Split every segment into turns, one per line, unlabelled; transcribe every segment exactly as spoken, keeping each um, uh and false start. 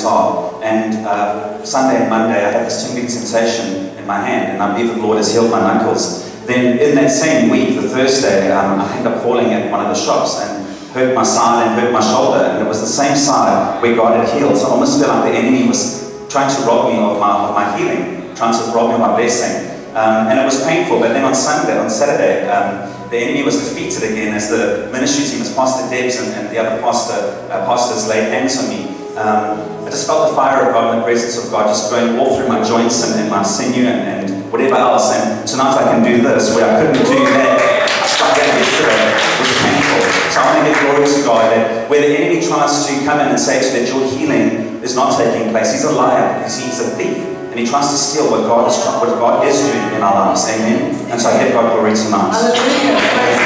guitar. And uh, Sunday and Monday I had this tingling sensation in my hand, and I believe the Lord has healed my knuckles. Then in that same week, the Thursday, um, I ended up falling at one of the shops and hurt my side and hurt my shoulder, and it was the same side where God had healed. So I almost felt like the enemy was trying to rob me of my, of my healing, trying to rob me of my blessing. Um, and it was painful, but then on Sunday, on Saturday, um, the enemy was defeated again as the ministry team, as Pastor Debs and, and the other pastor, uh, pastors laid hands on me. Um, I just felt the fire of God and the presence of God just going all through my joints and, and my sinew and, and whatever else. And tonight I can do this, where I couldn't do that. I tried that yesterday. It was painful. So I want to give glory to God that where the enemy tries to come in and say to you that your healing is not taking place, he's a liar, because he's a thief. And he tries to steal what God is what God is doing in our lives. Amen. And so I give God glory tonight.
Hallelujah. Praise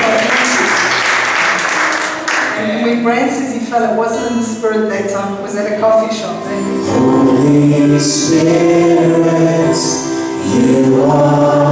God. And when Bran says he felt it wasn't in the spirit that time, it was at a coffee shop. Then.
Holy Spirit, you are